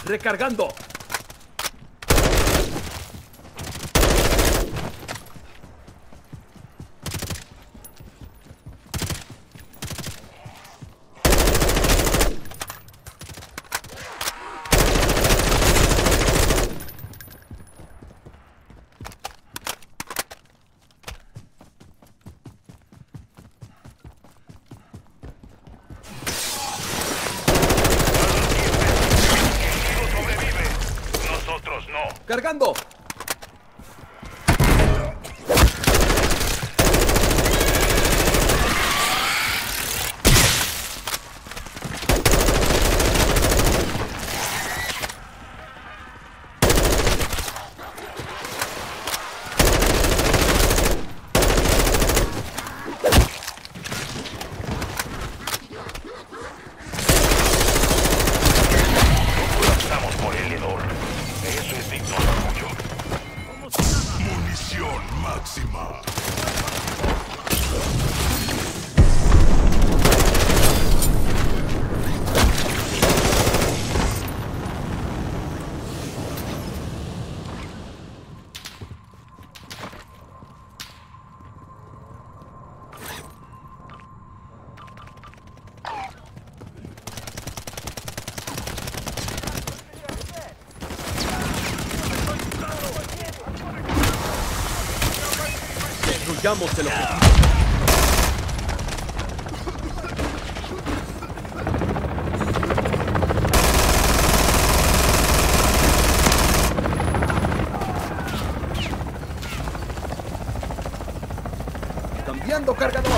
Recargando. ¡Cargando! Destruyamos el objetivo. Cambiando cargador.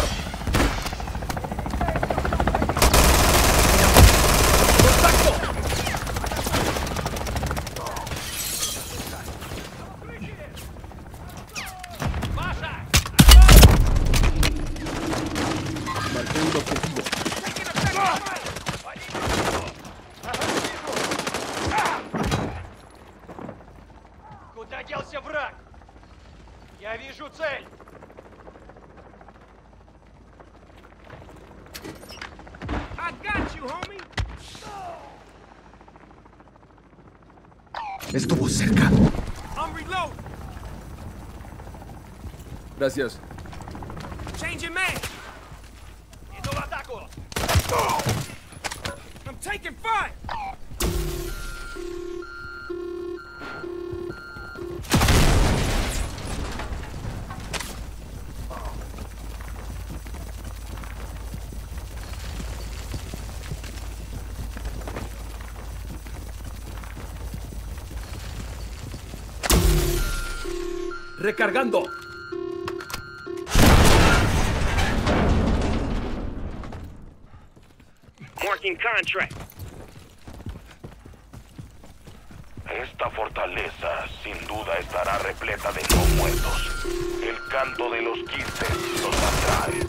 Куда делся враг? Я вижу цель! I got you, homie! Estuvo cerca. I'm reloading! Gracias. Changing man! Иду в атаку! I'm taking fire! Recargando. Marking contract. Esta fortaleza sin duda estará repleta de no muertos. El canto de los quistes los atrae.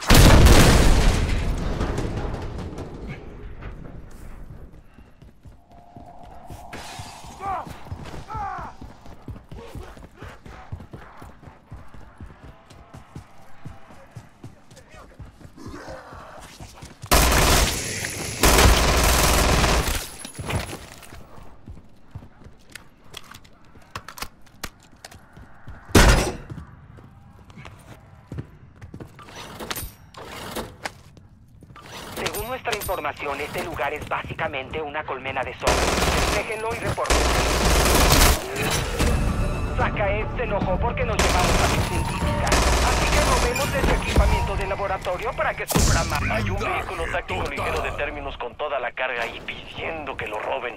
Según nuestra información, este lugar es básicamente una colmena de zombies. Déjenlo y reporten. Sakaev se enojó porque nos llevamos a su científica. Así que robemos ese equipamiento de laboratorio para que sufra más. Hay un vehículo táctico ligero de términos con toda la carga y pidiendo que lo roben.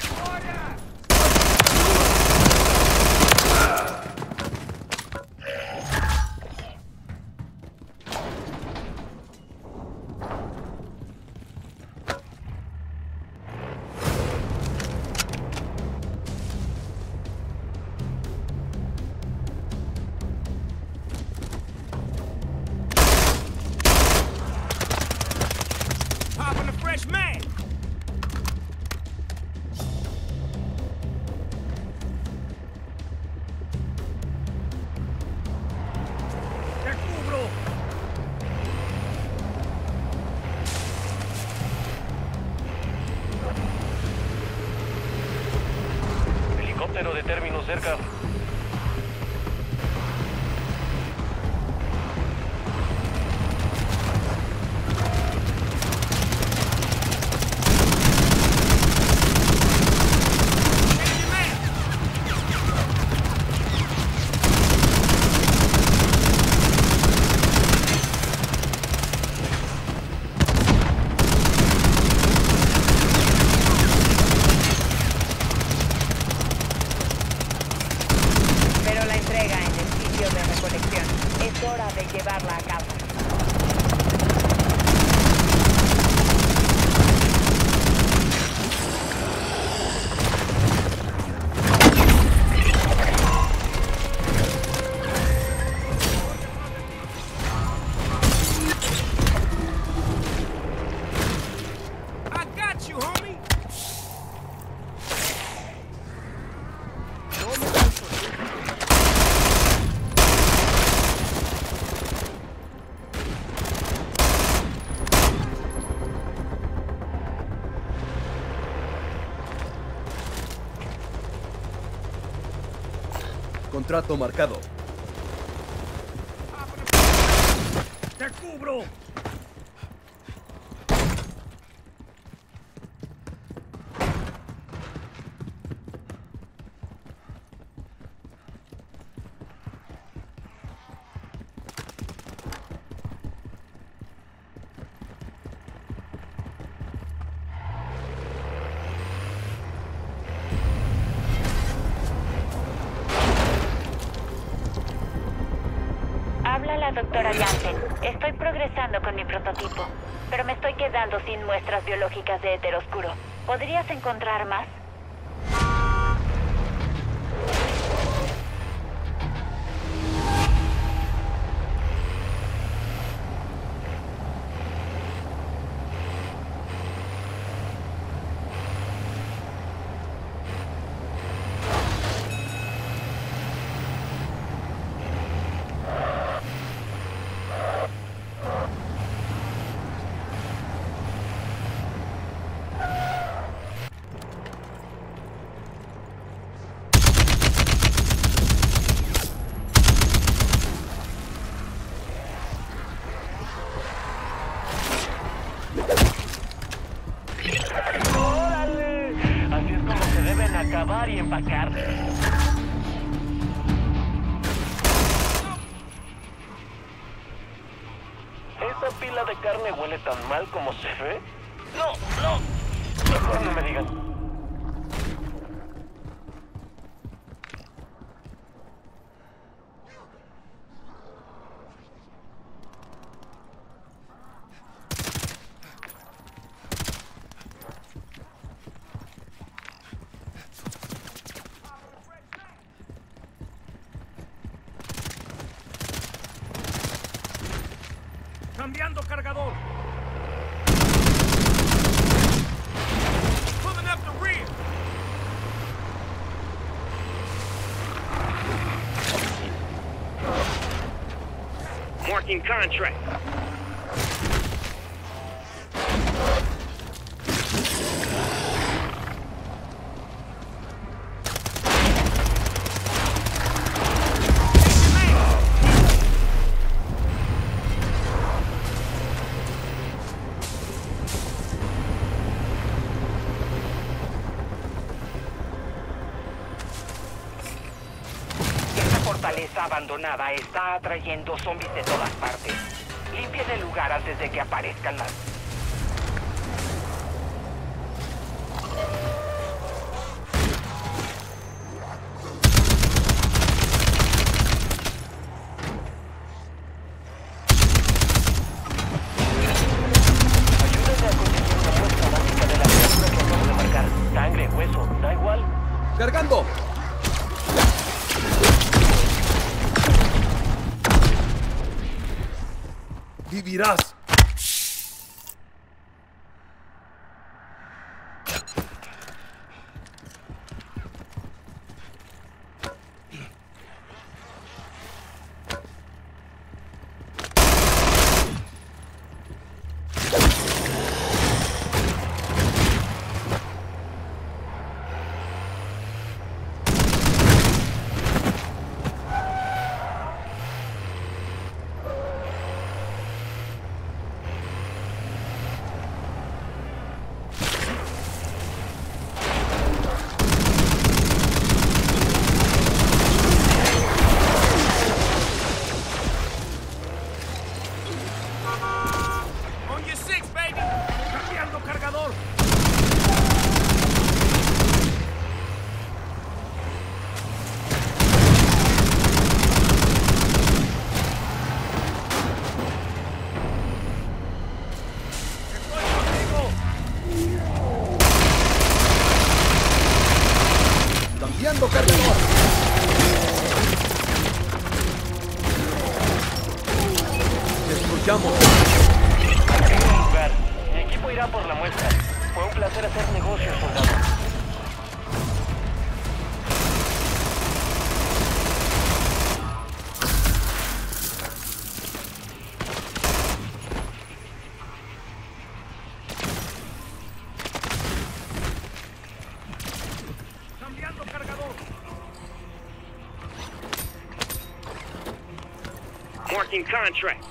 Popping a fresh man! ¡Te cubro! término cerca. Pero la entrega en el sitio de recolección. Es hora de llevarla a cabo. I got you, homie. Contrato marcado. ¡Te cubro! Habla la doctora Jansen. Estoy progresando con mi prototipo, pero me estoy quedando sin muestras biológicas de éter oscuro. ¿Podrías encontrar más? ¡Órale! Así es como se deben acabar y empacar. ¿Esa pila de carne huele tan mal como se ve? No, no. Mejor no me digan. Cambiando cargador. Pulling up the rear. Marking contract. Esta fortaleza abandonada está atrayendo zombies de todas partes. Limpien el lugar antes de que aparezcan las... Ayúdenme a conseguir una muestra básica de la criatura que acabo de marcar. Sangre, hueso, da igual. ¡Cargando! ¡Vivirás! equipo irá por la muestra. Fue un placer hacer negocios, soldado. Cambiando cargador. Marking contract.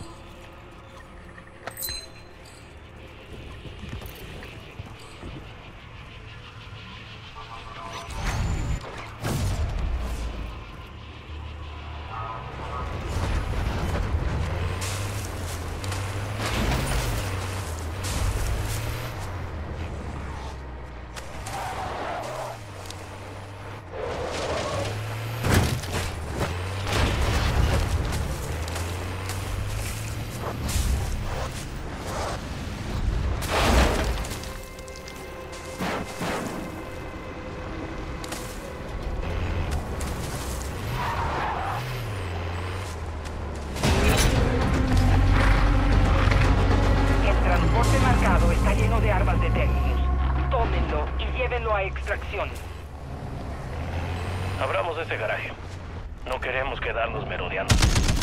Está lleno de armas de Terminus. Tómenlo y llévenlo a extracción. Abramos ese garaje. No queremos quedarnos merodeando.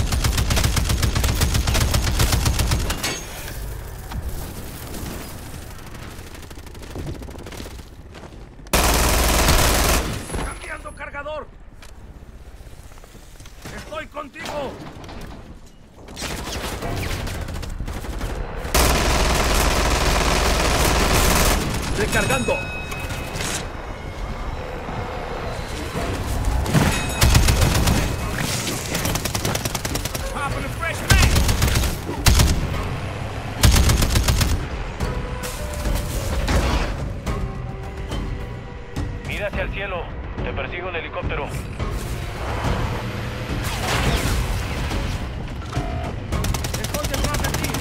Cambiando cargador. Estoy contigo. Recargando. Popping a fresh man. Mira hacia el cielo. Te persigo el helicóptero. Estoy detrás de ti.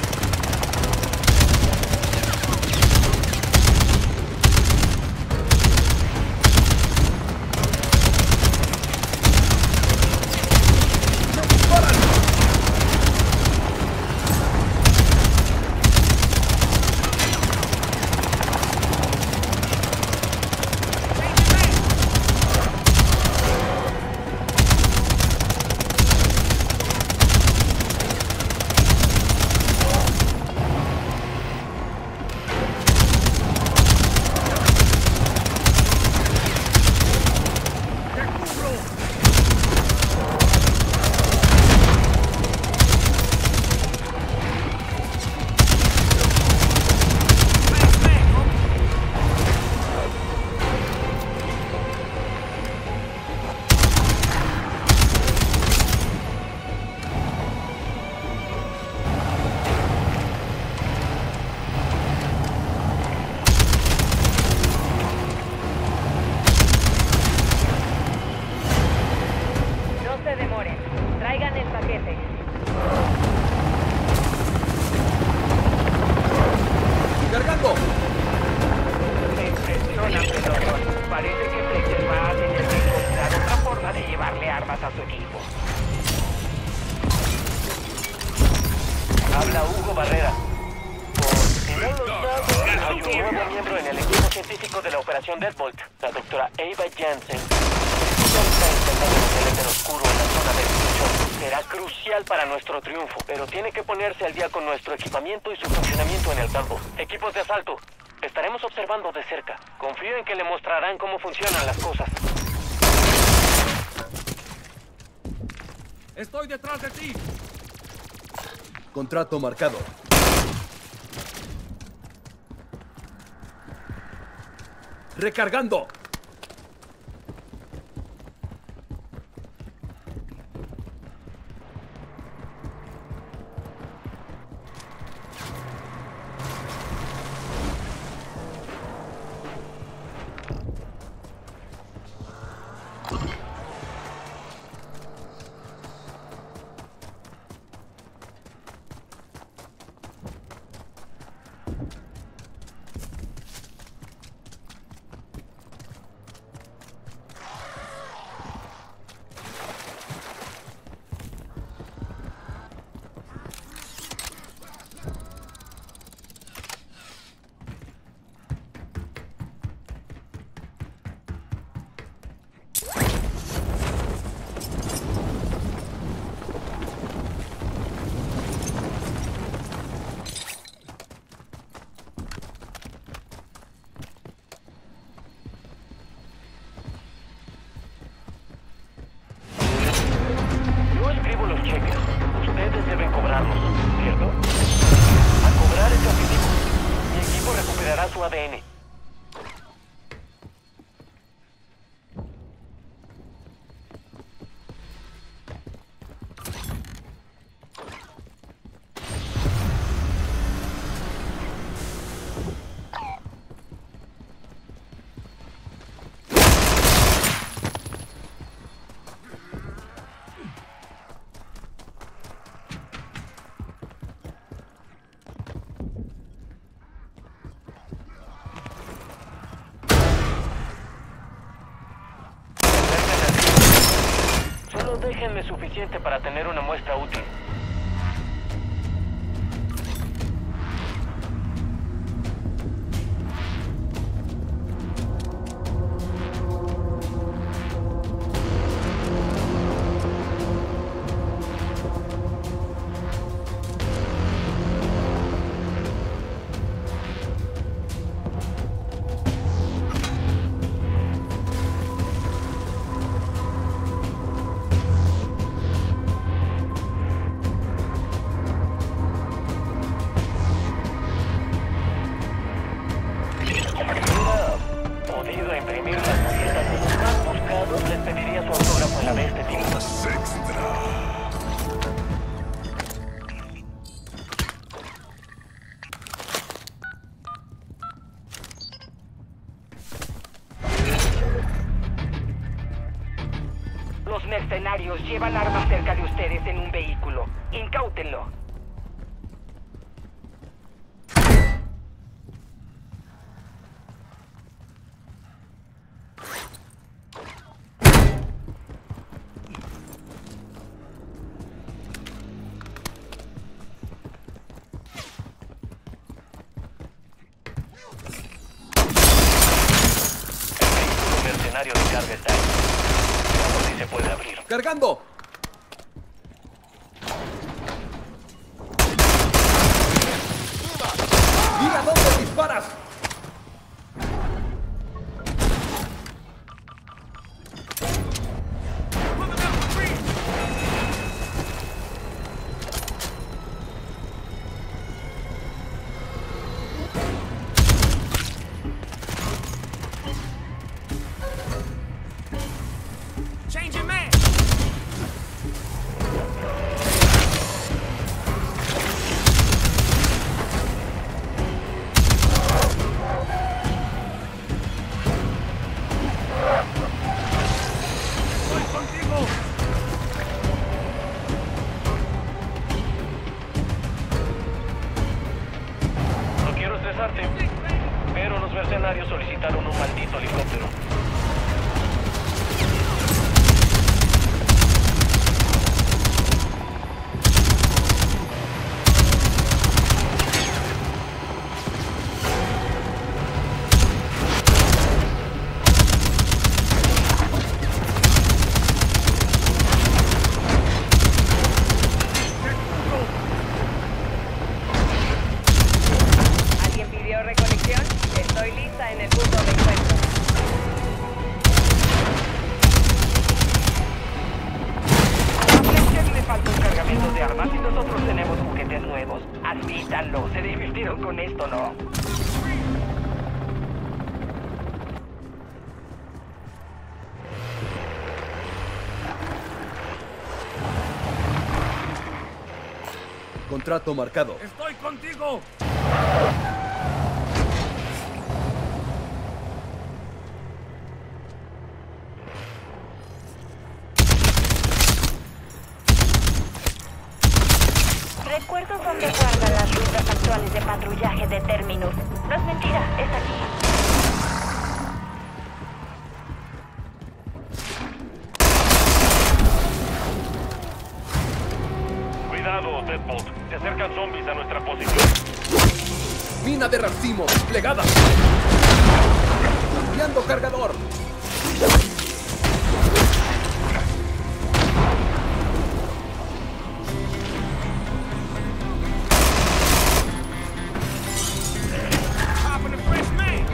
Traigan el paquete. ¡Cargando! Me impresiona, Pedro. Parece que Fletcher va a tener que encontrar otra forma de llevarle armas a su equipo. Habla Hugo Barrera. Si no lo sabes, hay un nuevo miembro en el equipo científico de la Operación Deadbolt, la doctora Eva Jansen. Está intentando el oscuro en la zona de destrucción. Será crucial para nuestro triunfo, pero tiene que ponerse al día con nuestro equipamiento y su funcionamiento en el campo. Equipos de asalto, estaremos observando de cerca. Confío en que le mostrarán cómo funcionan las cosas. Estoy detrás de ti. Contrato marcado. Recargando. ADN. Solo déjenme suficiente para tener una muestra útil. Los mercenarios llevan armas cerca de ustedes en un vehículo. Incáutenlo. El mercenario de carga está ahí. Veamos si se puede abrir. ¡Cargando! ¡Mira dónde disparas! Changing man! ¡Estoy contigo! No quiero estresarte, pero los mercenarios solicitaron un maldito helicóptero. ¿Alguien pidió recolección? Estoy lista en el punto de encuentro. A Fletcher le falta un cargamento de armas y nosotros tenemos juguetes nuevos. Admítanlo, se divirtieron con esto, ¿no? Contrato marcado. ¡Estoy contigo! Recuerdo dónde guardan las rutas actuales de patrullaje de Terminus. No es mentira, es aquí. Cuidado, Deadbolt. Se acercan zombies a nuestra posición. ¡Mina de racimo desplegada! ¡Cambiando cargador! Popping the first man!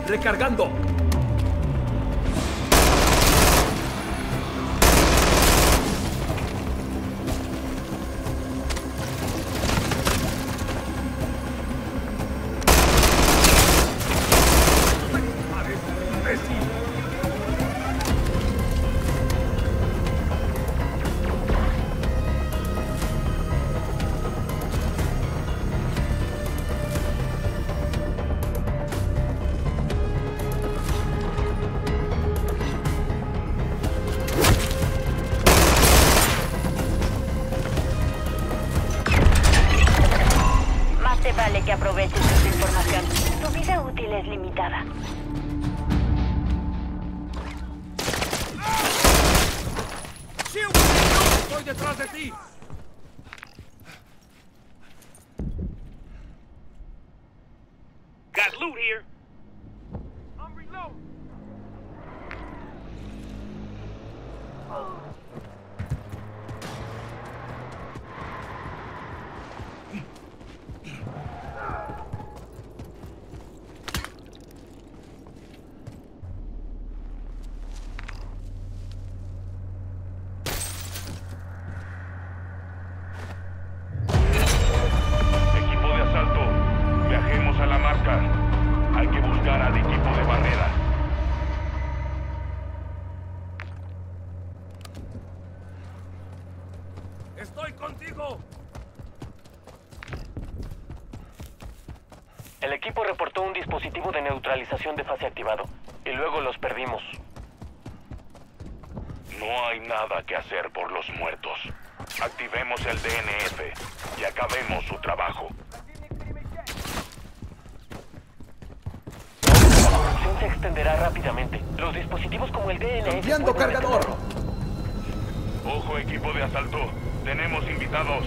Recargando. Vale que aproveches esta información. Tu vida útil es limitada. ¡Estoy detrás de ti! Got loot here. I'm reloading. Equipo de asalto, viajemos a la marca. Hay que buscar al equipo de barrera. ¡Estoy contigo! El equipo reportó un dispositivo de neutralización de fase activado, y luego los perdimos. No hay nada que hacer por los muertos. Activemos el DNF y acabemos su trabajo. La producción se extenderá rápidamente. Los dispositivos como el DNF... ¡Enviando pueden cargador! detenerlo. Ojo, equipo de asalto. Tenemos invitados.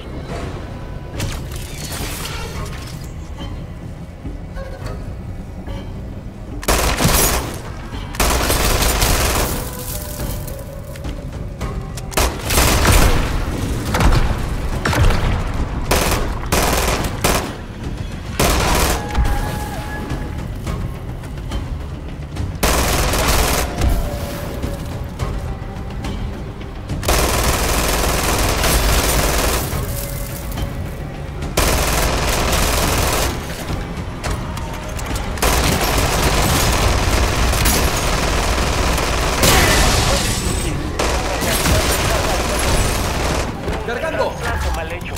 ¡Cargando! Trazo mal hecho.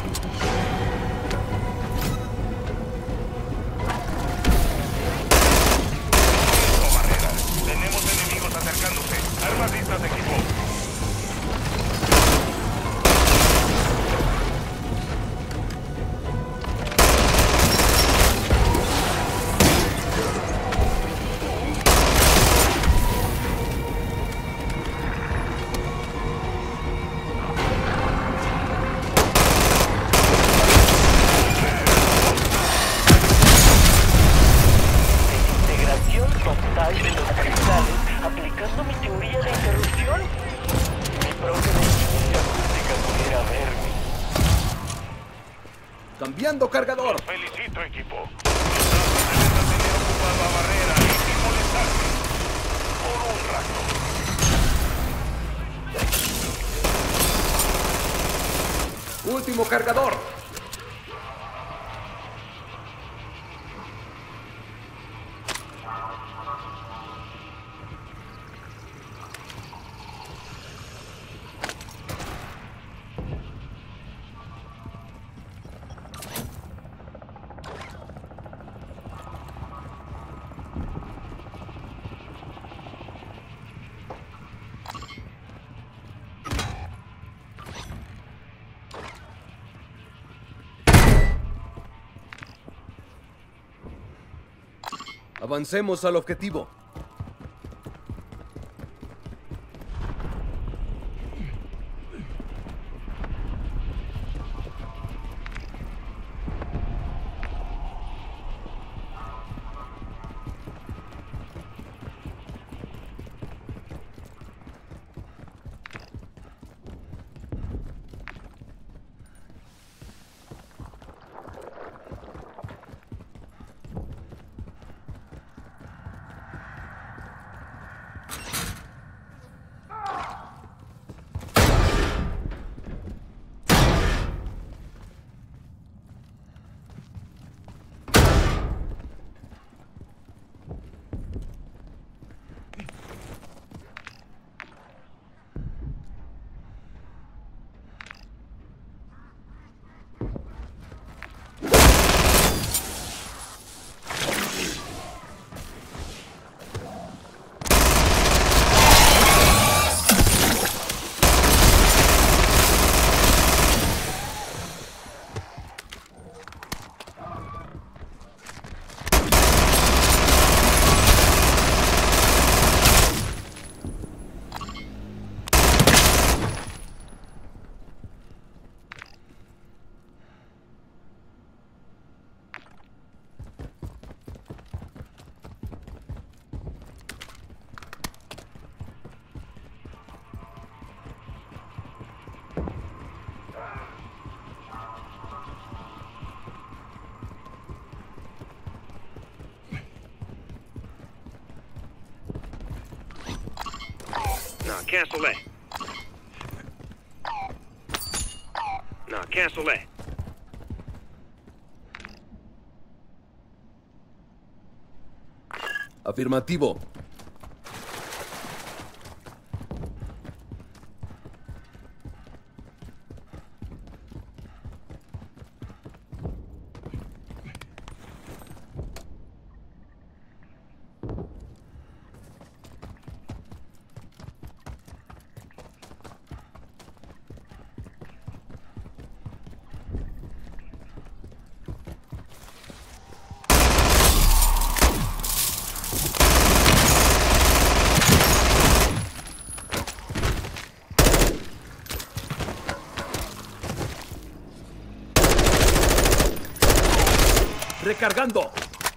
Listo, barrera. Tenemos enemigos acercándose. Armas listas, equipo. Desintegración total de los cristales, aplicando mi teoría de interrupción. Mi propia deficiencia acústica pudiera verme. ¡Cambiando cargador! Los felicito, equipo. Deben mantener ocupada la barrera y molestarme. Por un rato. ¡Último cargador! Avancemos al objetivo. cancelé. No, cancelé. Afirmativo. Recargando.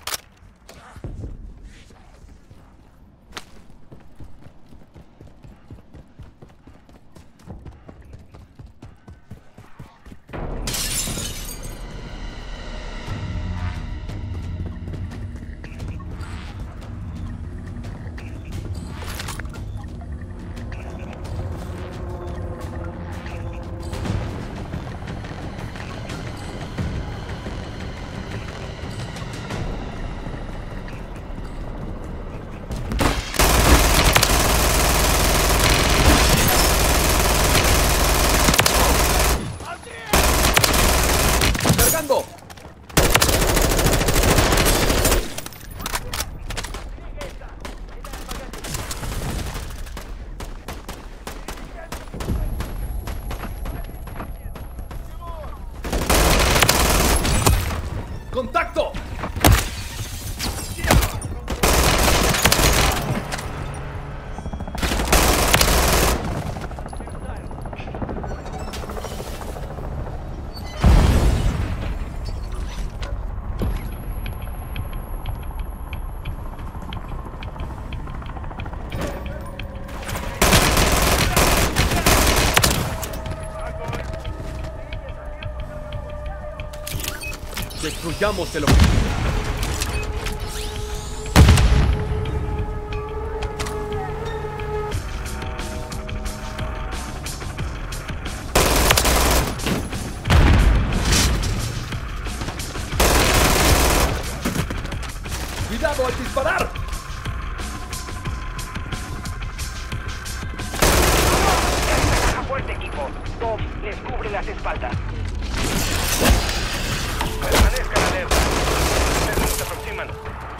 Cargando. ¡Contacto! Destruyamos el objetivo. ¡Cuidado al disparar! ¡A fuerte, equipo! Dobbs les cubre las espaldas. Permanezcan alerta. Ustedes se aproximan.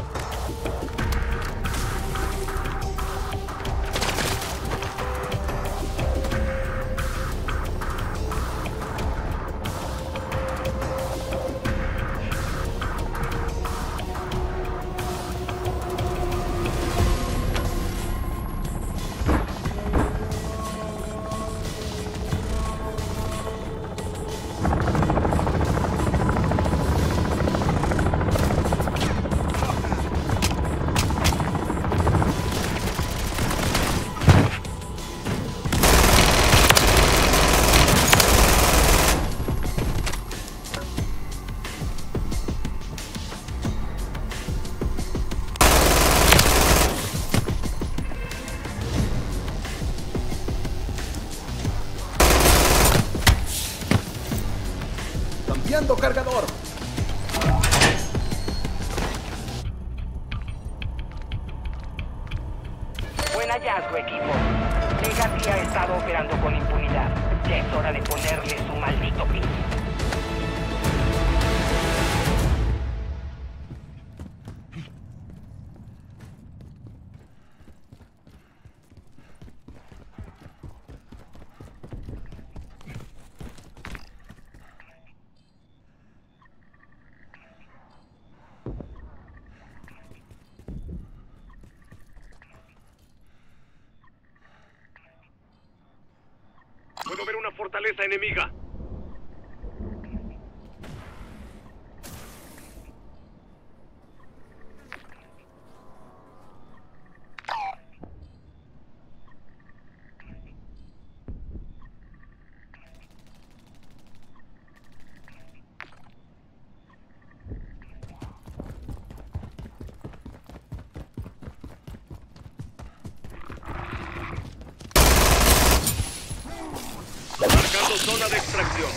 Cambiando cargador. Buen hallazgo, equipo. Legacy ha estado operando con impunidad. Ya es hora de ponerle su maldito fin. Puedo ver una fortaleza enemiga. zona de extracción.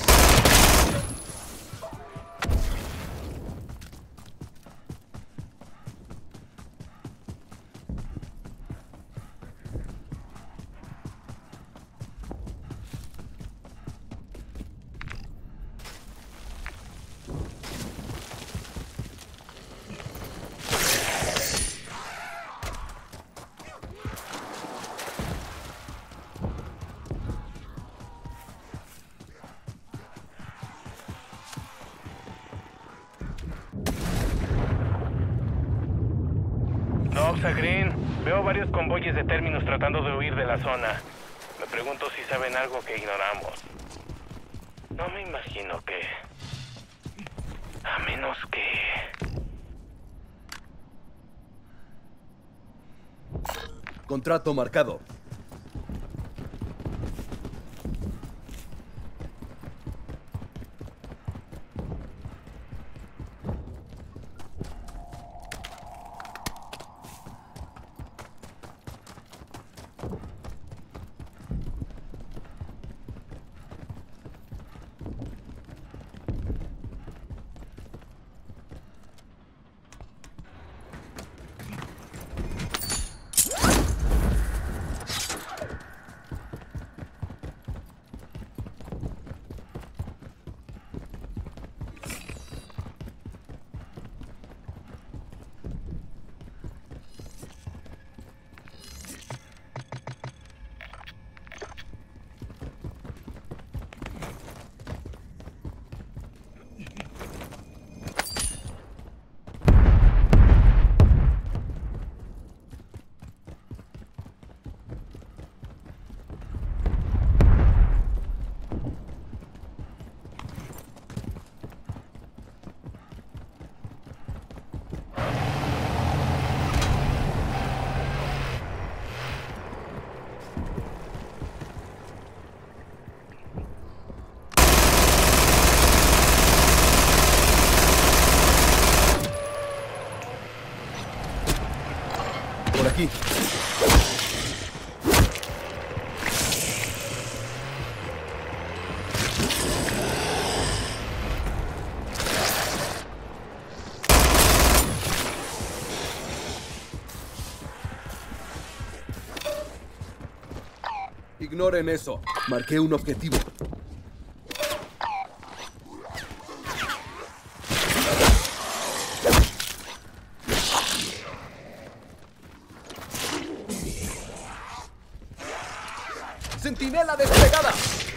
Noxa Green, veo varios convoyes de Terminus tratando de huir de la zona. Me pregunto si saben algo que ignoramos. No me imagino que... A menos que... Contrato marcado. Por aquí. Ignoren eso. Marqué un objetivo. ¡Centinela desplegada!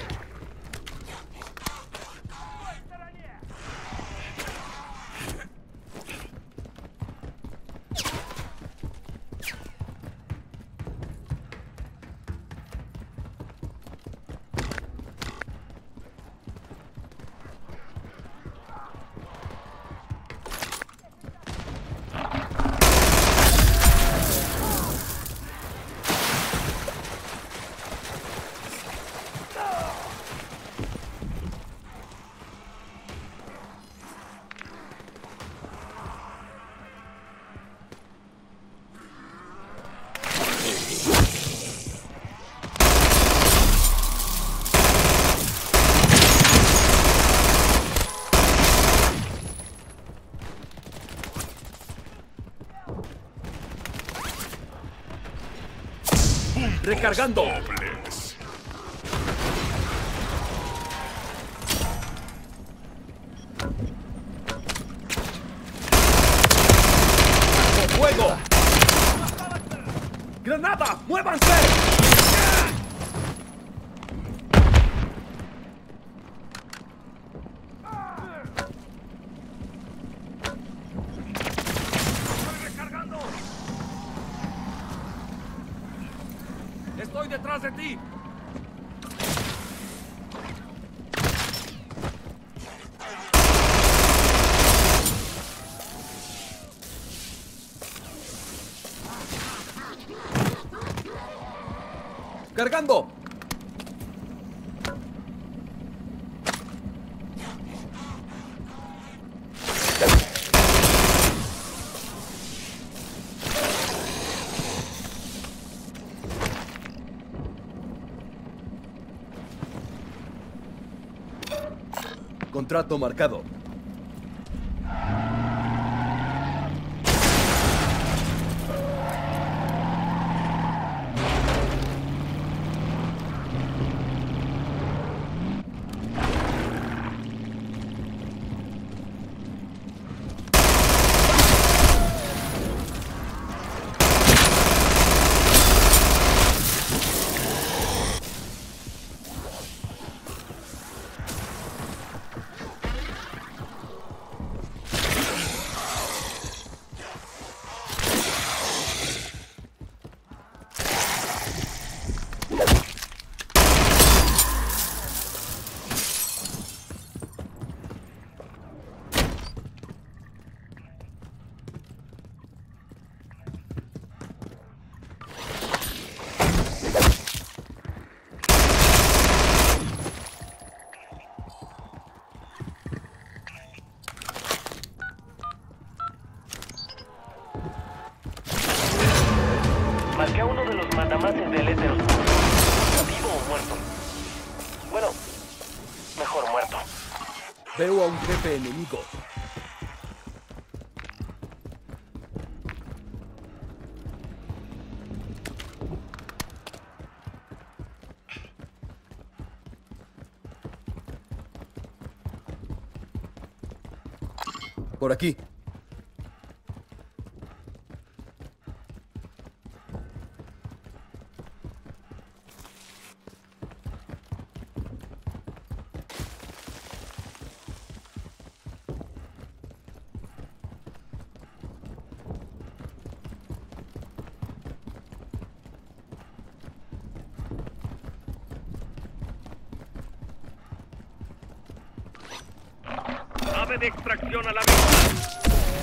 ¡Recargando! ¡Fuego! ¡Granada! ¡Muévanse! ¡Estoy detrás de ti! ¡Cargando! Contrato marcado. Marqué a uno de los mandamases del éter oscuro. ¿Está vivo o muerto? Bueno, mejor muerto. Veo a un jefe enemigo. Por aquí. Nave de extracción a la vista.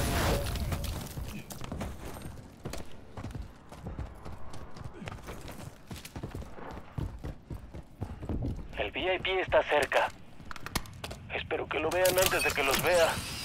El VIP está cerca. Espero que lo vean antes de que los vea.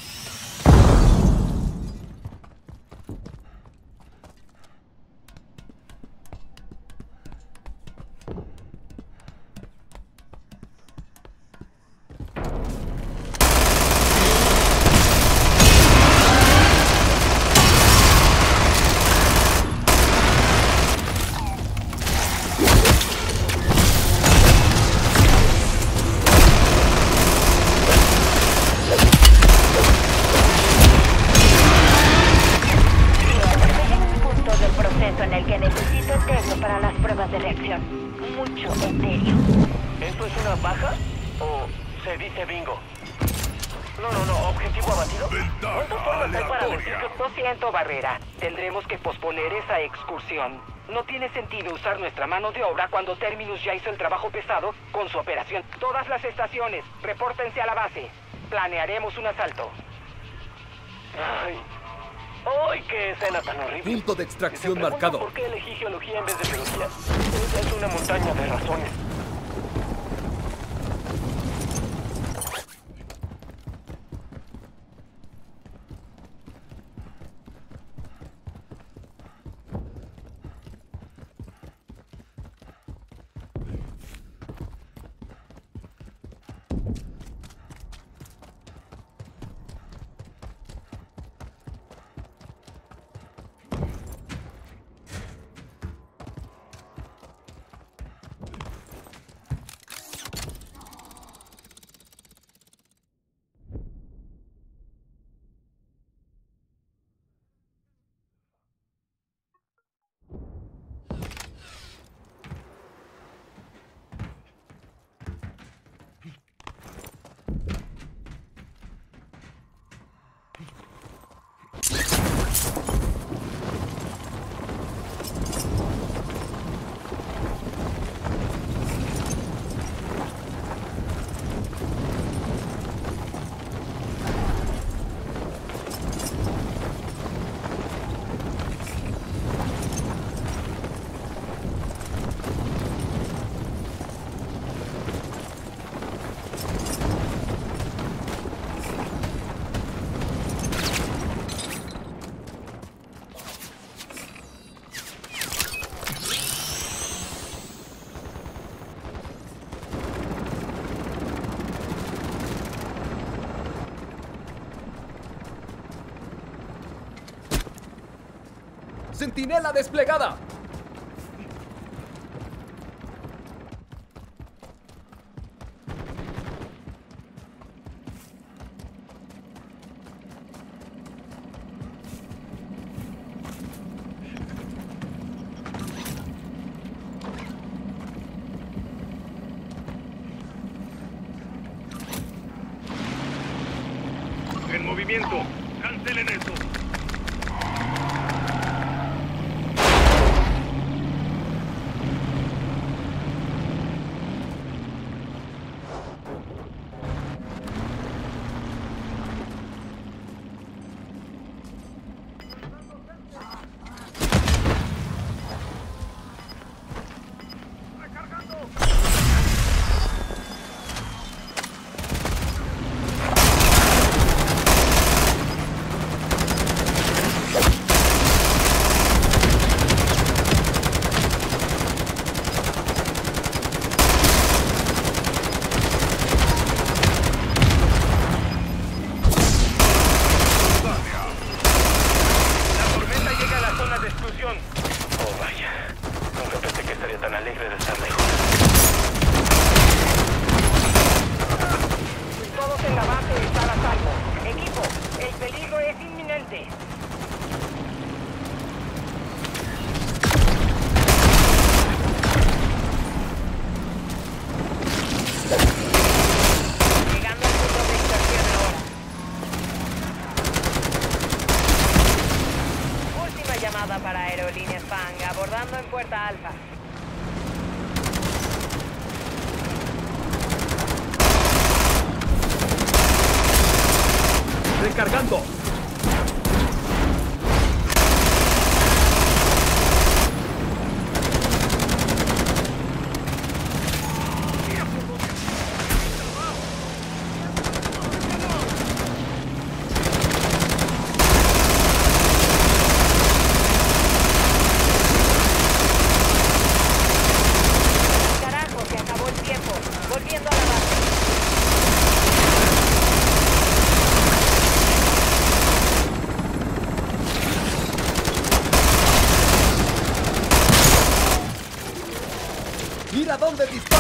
de reacción. Mucho etéreo. ¿Esto es una baja o se dice bingo? No, objetivo abatido. ¿Cuántas formas hay para decir que... Lo siento, Barrera. Tendremos que posponer esa excursión. No tiene sentido usar nuestra mano de obra cuando Terminus ya hizo el trabajo pesado con su operación. Todas las estaciones, repórtense a la base. Planearemos un asalto. ¡Ay, qué escena tan horrible! Punto de extracción ¿Se preguntan marcado. ¿Por qué elegí geología en vez de biología? Esa es una montaña de razones. ¡Centinela desplegada! En movimiento. Cancelen eso. Oh, vaya. Nunca pensé que estaría tan alegre de estar lejos. Todos en la base están a salvo. Equipo, el peligro es inminente. Llegando al punto de inserción ahora. Última llamada para Aerolíneas Fang, abordando en Puerta Alfa. ¡Recargando! Carajo, se acabó el tiempo. Volviendo a la base. ¡Mira dónde dispara!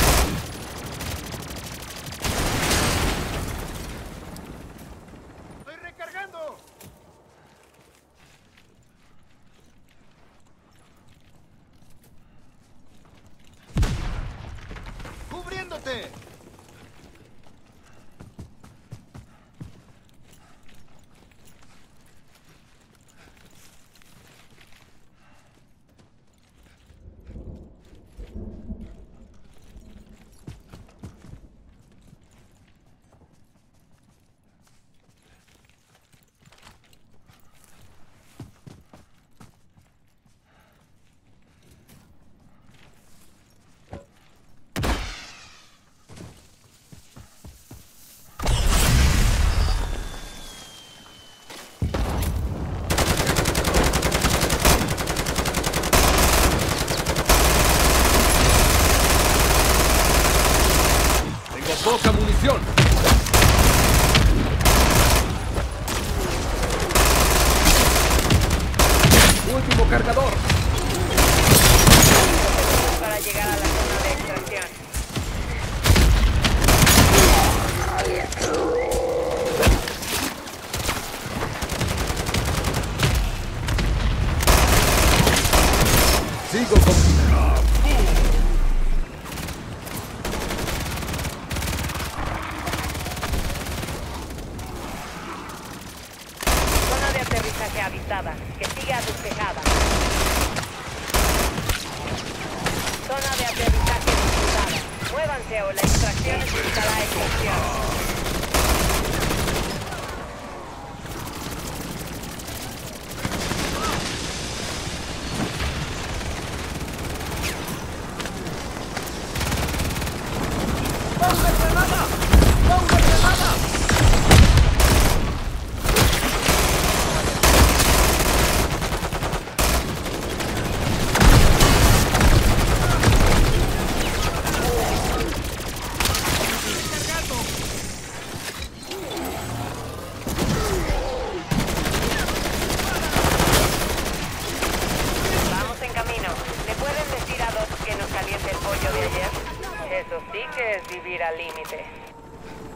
¡Estoy recargando! ¡Cubriéndote! ¡Poca munición! ¡Último cargador! Para llegar a la zona de extracción. Sigo con... Zona de aterrizaje avistada. Que siga despejada. Zona de aterrizaje disputada. Muévanse o la extracción necesitará extracción. Eso sí que es vivir al límite.